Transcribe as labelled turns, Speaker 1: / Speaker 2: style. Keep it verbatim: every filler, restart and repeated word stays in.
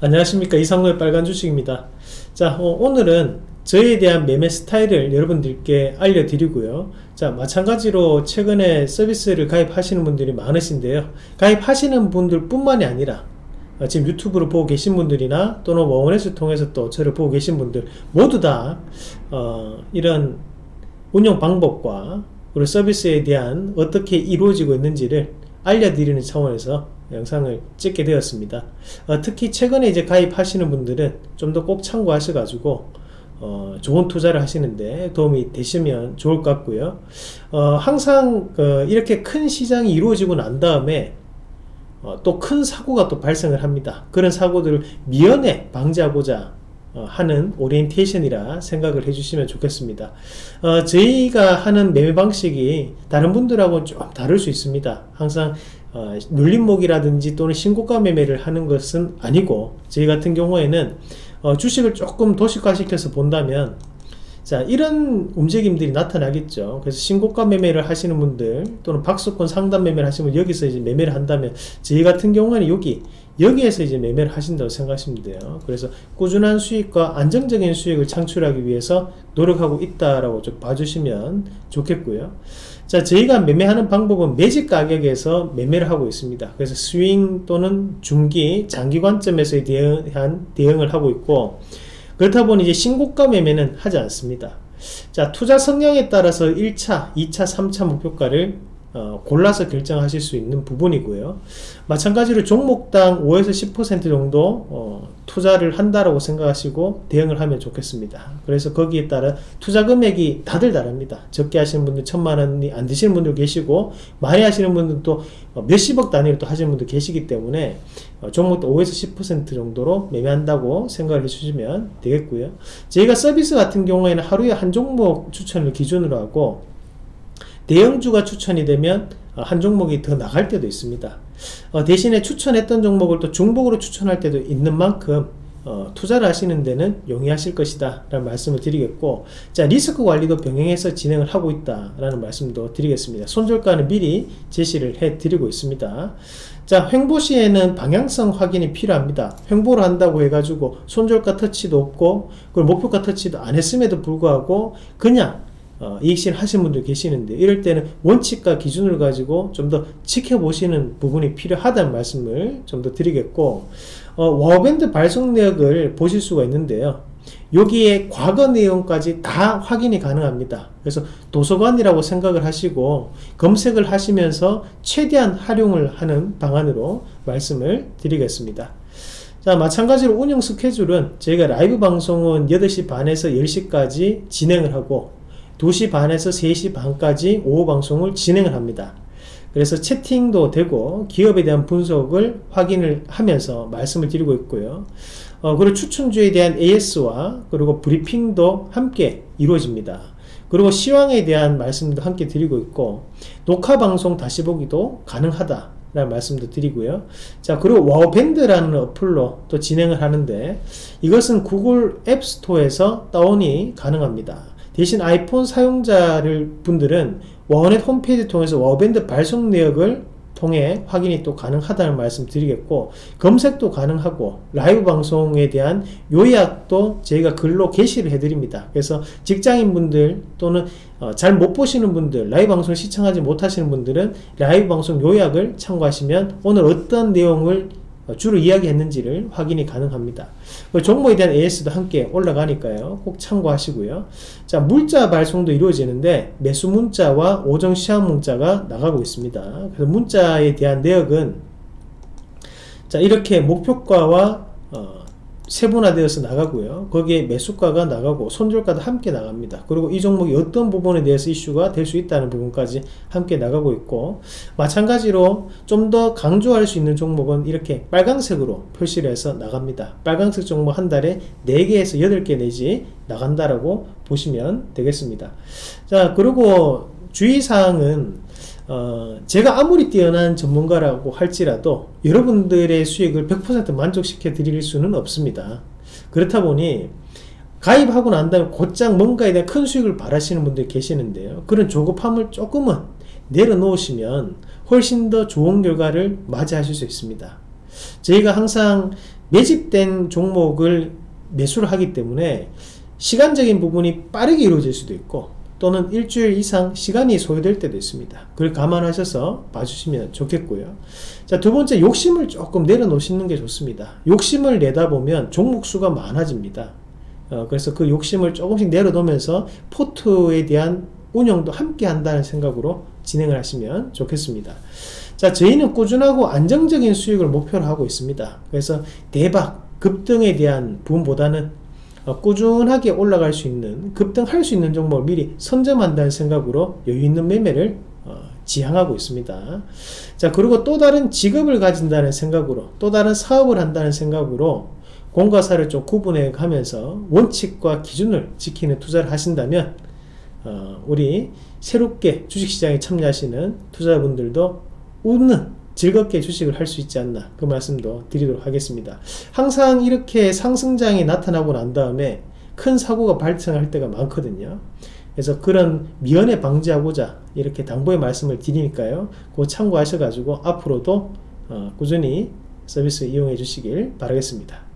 Speaker 1: 안녕하십니까, 이상로의 빨간 주식입니다. 자, 어, 오늘은 저에 대한 매매 스타일을 여러분들께 알려드리고요. 자, 마찬가지로 최근에 서비스를 가입하시는 분들이 많으신데요, 가입하시는 분들 뿐만이 아니라 어, 지금 유튜브를 보고 계신 분들이나 또는 원원에서 통해서 또 저를 보고 계신 분들 모두 다 어, 이런 운영 방법과 그리고 서비스에 대한 어떻게 이루어지고 있는지를 알려드리는 차원에서 영상을 찍게 되었습니다. 어, 특히 최근에 이제 가입하시는 분들은 좀 더 꼭 참고하셔가지고 어, 좋은 투자를 하시는데 도움이 되시면 좋을 것 같고요. 어, 항상 어, 이렇게 큰 시장이 이루어지고 난 다음에 어, 또 큰 사고가 또 발생을 합니다. 그런 사고들을 미연에 방지하고자 어, 하는 오리엔테이션이라 생각을 해주시면 좋겠습니다. 어, 저희가 하는 매매 방식이 다른 분들하고는 좀 다를 수 있습니다. 항상 어, 눌림목이라든지 또는 신고가 매매를 하는 것은 아니고, 저희 같은 경우에는 어, 주식을 조금 도식화시켜서 본다면 자, 이런 움직임들이 나타나겠죠. 그래서 신고가 매매를 하시는 분들 또는 박스권 상단 매매를 하시면 여기서 이제 매매를 한다면, 저희 같은 경우에는 여기 여기에서 이제 매매를 하신다고 생각하시면 돼요. 그래서 꾸준한 수익과 안정적인 수익을 창출하기 위해서 노력하고 있다라고 좀 봐주시면 좋겠고요. 자, 저희가 매매하는 방법은 매집 가격에서 매매를 하고 있습니다. 그래서 스윙 또는 중기, 장기 관점에서 대응한 대응을 하고 있고, 그렇다 보니 이제 신고가 매매는 하지 않습니다. 자, 투자 성향에 따라서 일 차, 이 차, 삼 차 목표가를 어, 골라서 결정하실 수 있는 부분이고요. 마찬가지로 종목당 오에서 십 퍼센트 정도 어, 투자를 한다라고 생각하시고 대응을 하면 좋겠습니다. 그래서 거기에 따라 투자 금액이 다들 다릅니다. 적게 하시는 분들 천만 원이 안 되시는 분들 계시고, 많이 하시는 분들은 또 어, 몇십억 단위로 또 하시는 분들 계시기 때문에 어, 종목당 오에서 십 퍼센트 정도로 매매한다고 생각을 해주시면 되겠고요. 저희가 서비스 같은 경우에는 하루에 한 종목 추천을 기준으로 하고, 대형주가 추천이 되면 한 종목이 더 나갈 때도 있습니다. 어, 대신에 추천했던 종목을 또 중복으로 추천할 때도 있는 만큼 어, 투자를 하시는 데는 용이하실 것이다 라는 말씀을 드리겠고, 자, 리스크 관리도 병행해서 진행을 하고 있다 라는 말씀도 드리겠습니다. 손절가는 미리 제시를 해 드리고 있습니다. 자, 횡보 시에는 방향성 확인이 필요합니다. 횡보를 한다고 해가지고 손절가 터치도 없고 그리고 목표가 터치도 안 했음에도 불구하고 그냥 어, 이익실 하신 분들 계시는데, 이럴 때는 원칙과 기준을 가지고 좀 더 지켜보시는 부분이 필요하다는 말씀을 좀 더 드리겠고, 어, 와우밴드 발송 내역을 보실 수가 있는데요, 여기에 과거 내용까지 다 확인이 가능합니다. 그래서 도서관이라고 생각을 하시고 검색을 하시면서 최대한 활용을 하는 방안으로 말씀을 드리겠습니다. 자, 마찬가지로 운영 스케줄은 저희가 라이브 방송은 여덟 시 반에서 열 시까지 진행을 하고, 두 시 반에서 세 시 반까지 오후 방송을 진행을 합니다. 그래서 채팅도 되고 기업에 대한 분석을 확인을 하면서 말씀을 드리고 있고요. 어, 그리고 추천주에 대한 에이에스와 그리고 브리핑도 함께 이루어집니다. 그리고 시황에 대한 말씀도 함께 드리고 있고, 녹화 방송 다시 보기도 가능하다 라는 말씀도 드리고요. 자, 그리고 와우밴드라는 어플로 또 진행을 하는데, 이것은 구글 앱스토어에서 다운이 가능합니다. 대신 아이폰 사용자를 분들은 와우넷 홈페이지 통해서 와우밴드 발송 내역을 통해 확인이 또 가능하다는 말씀 드리겠고, 검색도 가능하고 라이브 방송에 대한 요약도 저희가 글로 게시를 해드립니다. 그래서 직장인분들 또는 어, 잘 못 보시는 분들, 라이브 방송 시청하지 못하시는 분들은 라이브 방송 요약을 참고하시면 오늘 어떤 내용을 주로 이야기했는지를 확인이 가능합니다. 종목에 대한 에이에스도 함께 올라가니까요, 꼭 참고하시고요. 자, 물자 발송도 이루어지는데 매수 문자와 오정 시황 문자가 나가고 있습니다. 그래서 문자에 대한 내역은 자, 이렇게 목표가와 어, 세분화되어서 나가고요. 거기에 매수가가 나가고 손절가도 함께 나갑니다. 그리고 이 종목이 어떤 부분에 대해서 이슈가 될 수 있다는 부분까지 함께 나가고 있고, 마찬가지로 좀 더 강조할 수 있는 종목은 이렇게 빨강색으로 표시를 해서 나갑니다. 빨강색 종목 한 달에 네 개에서 여덟 개 내지 나간다라고 보시면 되겠습니다. 자, 그리고 주의사항은 어, 제가 아무리 뛰어난 전문가라고 할지라도 여러분들의 수익을 백 퍼센트 만족시켜 드릴 수는 없습니다. 그렇다 보니 가입하고 난 다음에 곧장 뭔가에 대한 큰 수익을 바라시는 분들이 계시는데요, 그런 조급함을 조금은 내려놓으시면 훨씬 더 좋은 결과를 맞이하실 수 있습니다. 저희가 항상 매집된 종목을 매수를 하기 때문에 시간적인 부분이 빠르게 이루어질 수도 있고 또는 일주일 이상 시간이 소요될 때도 있습니다. 그걸 감안하셔서 봐주시면 좋겠고요. 자, 두 번째, 욕심을 조금 내려놓으시는 게 좋습니다. 욕심을 내다 보면 종목 수가 많아집니다. 어, 그래서 그 욕심을 조금씩 내려놓으면서 포트에 대한 운영도 함께 한다는 생각으로 진행을 하시면 좋겠습니다. 자, 저희는 꾸준하고 안정적인 수익을 목표로 하고 있습니다. 그래서 대박, 급등에 대한 부분보다는 어, 꾸준하게 올라갈 수 있는, 급등할 수 있는 종목을 미리 선점한다는 생각으로 여유있는 매매를 어, 지향하고 있습니다. 자, 그리고 또 다른 직업을 가진다는 생각으로, 또 다른 사업을 한다는 생각으로 공과 사를 좀 구분해 가면서 원칙과 기준을 지키는 투자를 하신다면 어, 우리 새롭게 주식시장에 참여하시는 투자분들도 웃는, 즐겁게 주식을 할 수 있지 않나, 그 말씀도 드리도록 하겠습니다. 항상 이렇게 상승장이 나타나고 난 다음에 큰 사고가 발생할 때가 많거든요. 그래서 그런 미연에 방지하고자 이렇게 당부의 말씀을 드리니까요, 그거 참고하셔가지고 앞으로도 어, 꾸준히 서비스 이용해 주시길 바라겠습니다.